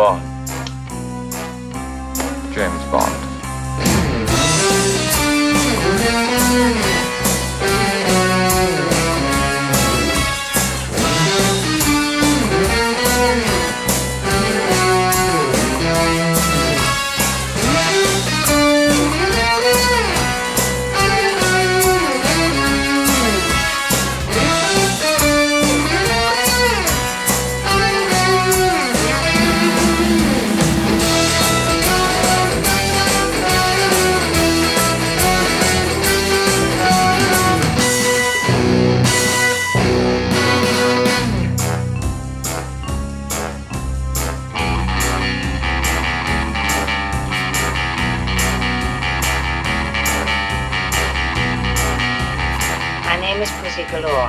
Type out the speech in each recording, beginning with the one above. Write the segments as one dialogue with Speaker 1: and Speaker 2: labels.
Speaker 1: Bond. James Bond.
Speaker 2: Galore.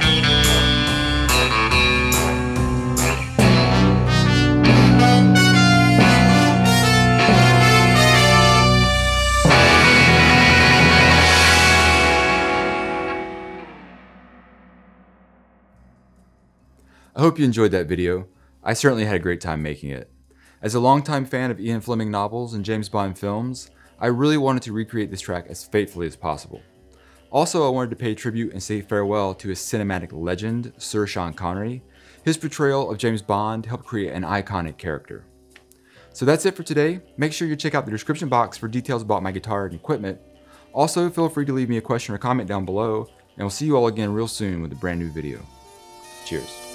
Speaker 3: I hope you enjoyed that video. I certainly had a great time making it. As a longtime fan of Ian Fleming novels and James Bond films, I really wanted to recreate this track as faithfully as possible. Also, I wanted to pay tribute and say farewell to his cinematic legend, Sir Sean Connery. His portrayal of James Bond helped create an iconic character. So that's it for today. Make sure you check out the description box for details about my guitar and equipment. Also, feel free to leave me a question or comment down below, and we'll see you all again real soon with a brand new video. Cheers.